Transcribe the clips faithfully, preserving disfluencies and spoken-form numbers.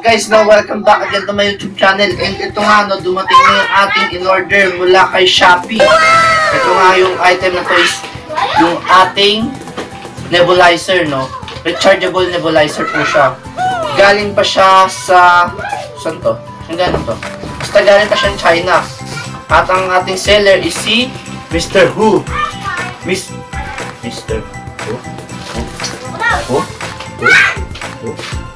guys, no, welcome back again to my YouTube channel. And ito nga, no, dumating na yung ating in-order mula kay Shopee. Ito nga yung item na to is yung ating nebulizer, no. Rechargeable nebulizer po siya. Galing pa siya sa... Saan to? Saan galing to? Basta galing pa siya China. At ang ating seller is si Mister Who. Miss... Mister Who? Who? Who? Who?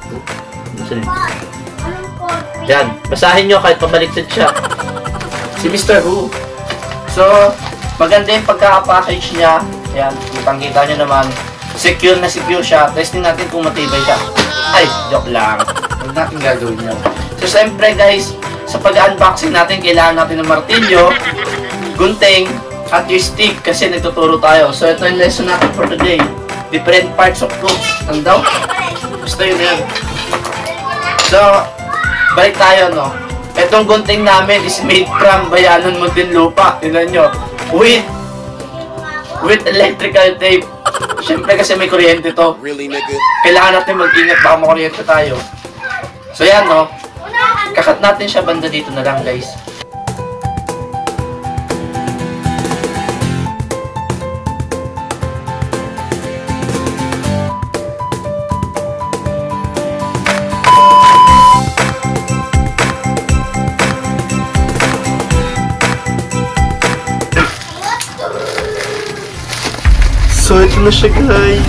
Yan, basahin nyo kahit pabaliktad siya. Si Mister Who. So, maganda yung pagkaka-package niya. Yan, kitang-kita nyo naman. Secure na secure siya. Testing natin kung matibay siya. Ay, joke lang. Huwag natin gagawin yun. So, siyempre guys, sa pag-unboxing natin, kailangan natin ng martilyo, gunting, at yung stick kasi nagtuturo tayo. So, ito yung lesson natin for today. Different parts of books. Ano daw? Basta yun yan. So, balik tayo, no? Itong gunting namin is made from Bayanan Muntinlupa. Tingnan nyo. With, with electrical tape. Siyempre kasi may kuryente to. Kailangan natin mag-ingat baka makuryente tayo. So, yan, no? Kakat natin siya banda dito na lang, guys. So, ito na siya, guys.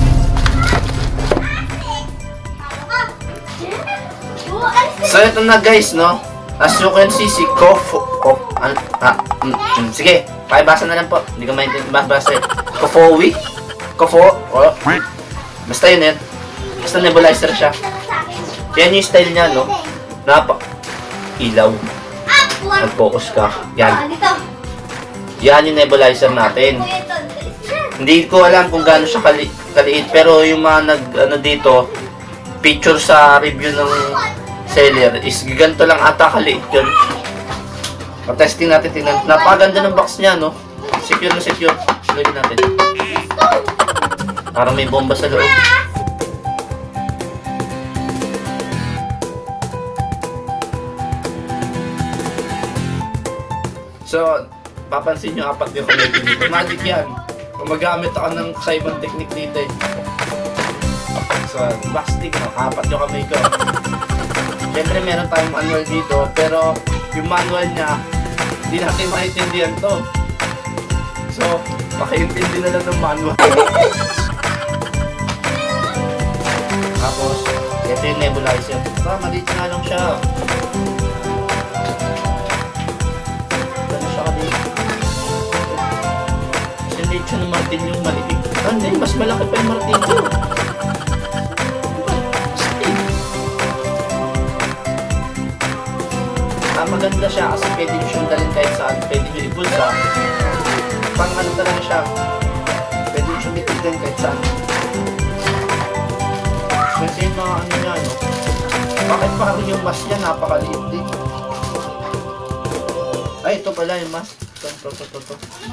So, ito na, guys, no? As you can see, si Kofo... Kof... Ano? Ah, mm, mm, sige, pakibasa na lang po. Hindi ko maintindihan. Kofowi? Kofo? Oh. Basta yun, yan. Basta nebulizer siya. Yan yung style niya, no? Napa. Ilaw. Nag-focus ka. Yan. Yan yung nebulizer natin. Hindi ko alam kung gaano siya kali kaliit, pero yung mga nag ano dito picture sa review ng seller is ganito lang ata kaliit yun. Pa-testing natin, tingnan. Napakaganda ng box niya, no? Secure na secure. Lagyan natin. Parang may bomba sa loob. So, papansin nyo, apat yung connecting dito. Magic yan. Gumagamit ako ng kaibang technique dito eh. So, plastic, no? Apat yung kamay ko. Siyempre, meron tayong manual dito, pero yung manual niya, hindi natin maintindihan to. So, makaintindi na lang ng manual. Tapos, ito yung nebulizer. Ito, maliit nga lang siya. Gano'n siya kadito. Hindi siya ng martilyo yung maliit. Ah, hindi. Mas malaki pa yung martilyo. Ah, maganda siya kasi pwede nyo siyang dalhin kahit saan. Pwede nyo ibulsa. Pang ano talaga siya. Pwede nyo siyang bitigan kahit saan. Kasi yung mga ano niya, no? Bakit parang yung mask niya napakaliit din? Ay, ito pala yung mask. Ito, ito, ito, ito.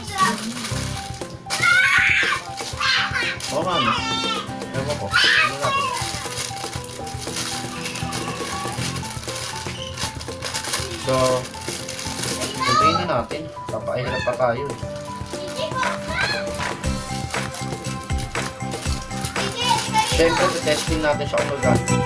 Oo nga, no? Ewan ko. Ano natin? So, puntayin na natin. Papahirap pa tayo. Siyempre, testing natin siya kung maganda.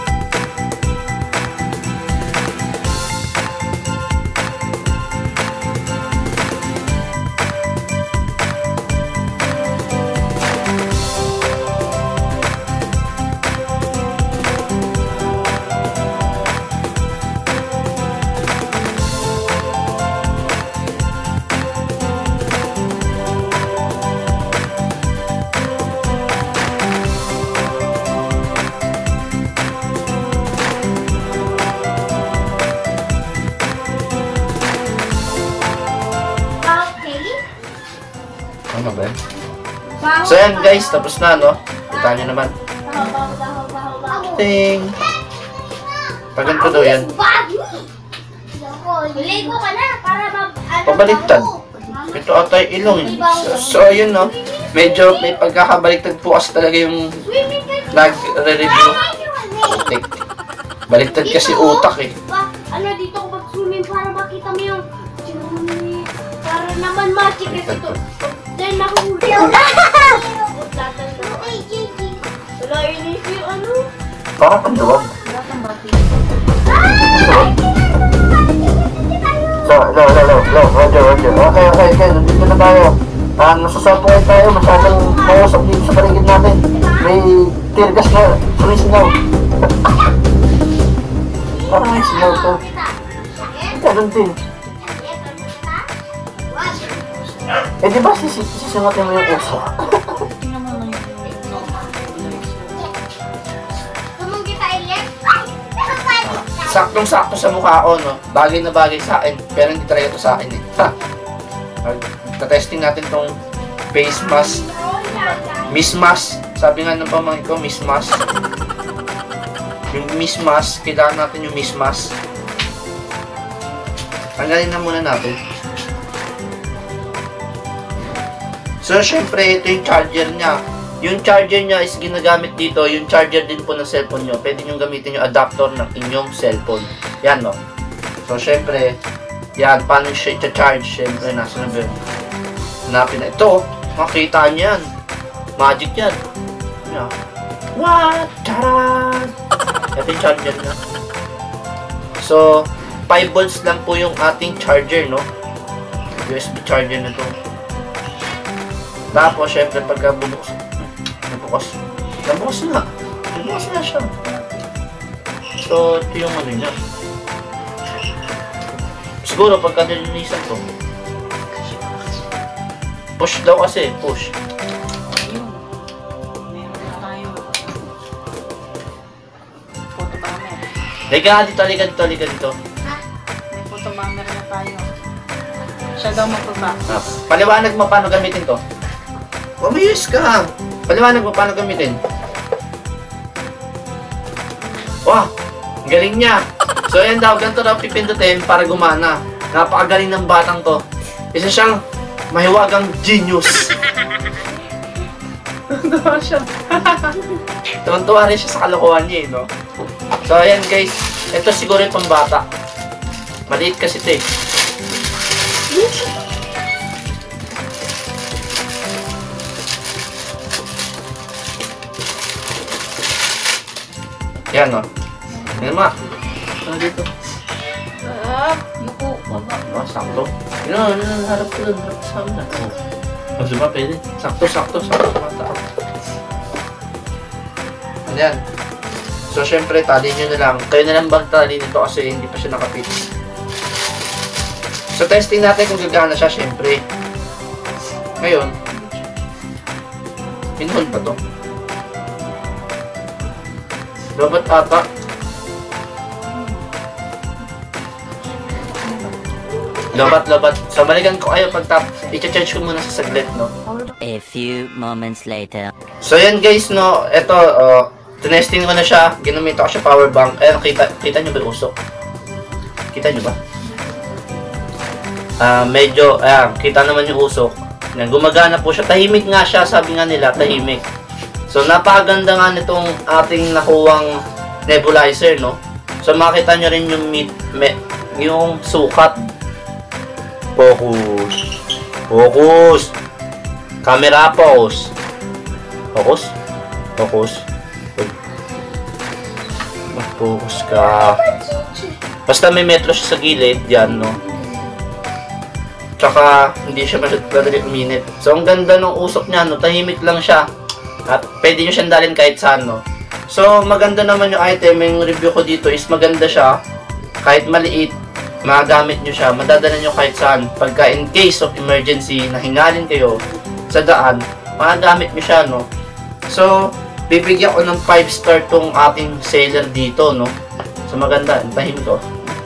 Ano ba? So yan guys, tapos na, no? Kita nyo naman. Ting! Paganto daw yan. Pabaliktad. Ito ata yung ilong. So, so yun, no? Medyo may pagkakabaliktad po kasi talaga yung nag-review. Baliktad kasi utak eh. Pa, ano dito ko mag-swimming para makita mo yung Johnny. Para naman magic kasi ito. Then nahuli ako. Wala inis yung ano. Parang panduwag. So, hello, hello, hello, hello, Roger, Roger. Okay, okay, okay, nandito na tayo. Ah, nasasapuan tayo, masyadong mausap dito sa paligid natin. May tear gas na sumisingaw. Parang may singaw to. Ganun din. Eh, di ba sisisungatin mo yung uso? Saktong-sakto sa mukha ko, no? Bagay na bagay sa akin, pero hindi talaga ito sa akin, eh. Ha! Tatesting natin tong face mask. Miss mask. Sabi nga ng pamangkin ko, miss mask. Yung miss mask, kailangan natin yung miss mask. Tanggalin na muna natin. So, syempre, ito yung charger niya. Yung charger niya is ginagamit dito, yung charger din po ng cellphone nyo. Pwede nyo gamitin yung adapter ng inyong cellphone. Yan, no? So, syempre, yan, paano siya i-charge? Syempre, nasa na ba yun? Hanapin na. Ito, makita nyo yan. Magic yan. Yan. What? Charan! Ito yung charger niya. So, five volts lang po yung ating charger, no? U S B charger na to. Tapos, syempre, pagka bubukas, nabukas, nabukas na. Nabukas na siya. So, ito yung ano niya. Siguro, pagka nilinisan to, push daw kasi, push. Liga dito, liga dito, liga dito. May photomamera na tayo. Siya daw magpapa. Ah, paliwanag mo paano gamitin to. Umayos ka. Paliwanag mo paano gamitin. Wah, ang galing niya. So yan daw, ganito daw pipindutin para gumana. Napakagaling ng batang to. Isa siyang mahiwagang genius. Tuwa siya. Tuwan-tuwa rin siya sa kalokohan niya eh, no? So ayan guys, ito siguro yung pambata. Maliit kasi ito eh. Yan o. Yan ma. Ano dito? Ah, yuko. Baba, baba, sakto. Yan o, yan, harap ko doon, harap sa amin na. O. O, diba, pwede. Sakto, sakto, sakto, sakto. Ayan. So, syempre, tali nyo na lang. Kayo na lang bang tali nito kasi hindi pa siya nakapit. So, testing natin kung gagana siya, syempre. Ngayon, pinhold pa to. Lobat ata. Lobat, lobat. So, balikan ko kayo pag tap. I-charge ko muna sa saglit, no? A few moments later. So, yan guys, no? Ito, uh, tinesting ko na siya. Ginamit ko siya power bank. Ayan, kita, kita nyo ba yung usok? Kita nyo ba? Ah, uh, medyo, ayan, kita naman yung usok. Yan, gumagana po siya. Tahimik nga siya, sabi nga nila, tahimik. So, napakaganda nga nitong ating nakuwang nebulizer, no? So, makita nyo rin yung, mid, me, yung sukat. Focus. Focus. Camera pose. Focus. Focus. Mag-focus ka. Basta may metro siya sa gilid, yan, no? Tsaka, hindi siya masyadong uminit. So, ang ganda ng usok niya, no? Tahimik lang siya. At pwede nyo siyang dalhin kahit saan, no? So, maganda naman yung item. Yung review ko dito is maganda siya. Kahit maliit, magamit nyo siya. Madadala nyo kahit saan. Pagka in case of emergency, nahingalin kayo sa daan, magamit nyo siya, no? So, bibigyan ko ng five star tong ating seller dito, no? So, maganda. Tahimik ko.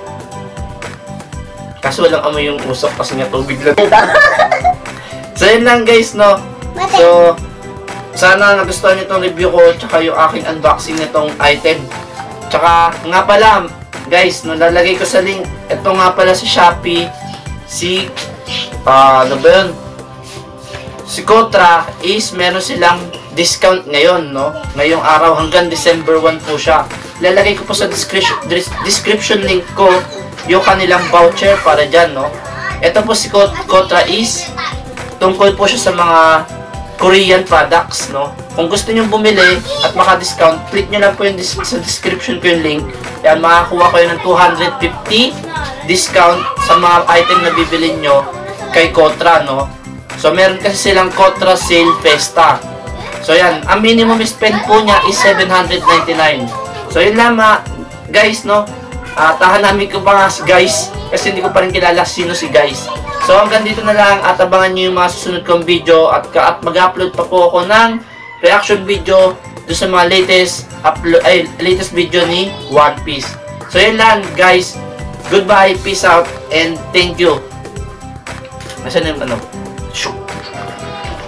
Kaso walang amoy yung usok kasi nga tubig lang. So, yun lang guys, no? So, sana nagustuhan nyo itong review ko tsaka yung aking unboxing nitong item. Tsaka nga pala guys, no, lalagay ko sa link. Ito nga pala si Shopee. Si uh, ano ba yun? Si Kotra is meron silang discount ngayon, no? Ngayong araw hanggang December first po siya. lalagay ko po sa description, description link ko yung kanilang voucher para dyan, no? Ito po si Kotra is tungkol po siya sa mga Korean products, no? Kung gusto nyo bumili at maka-discount, click nyo lang po yung dis sa description ko yung link. Yan, makakuha kayo ng two hundred fifty discount sa mga item na bibili nyo kay Kotra, no? So, meron kasi silang Kotra Sale Festa. So, yan. Ang minimum spend po niya is seven hundred ninety-nine. So, yun lang mga guys, no? Uh, tahan namin ko pa nga si guys kasi hindi ko pa rin kilala sino si guys. So, hanggang dito na lang at abangan nyo yung mga susunod kong video at, at mag-upload pa po ako ng reaction video doon sa mga latest upload, ay, latest video ni One Piece. So, yun lang guys. Goodbye, peace out, and thank you. Nasaan yung ano? Shoot.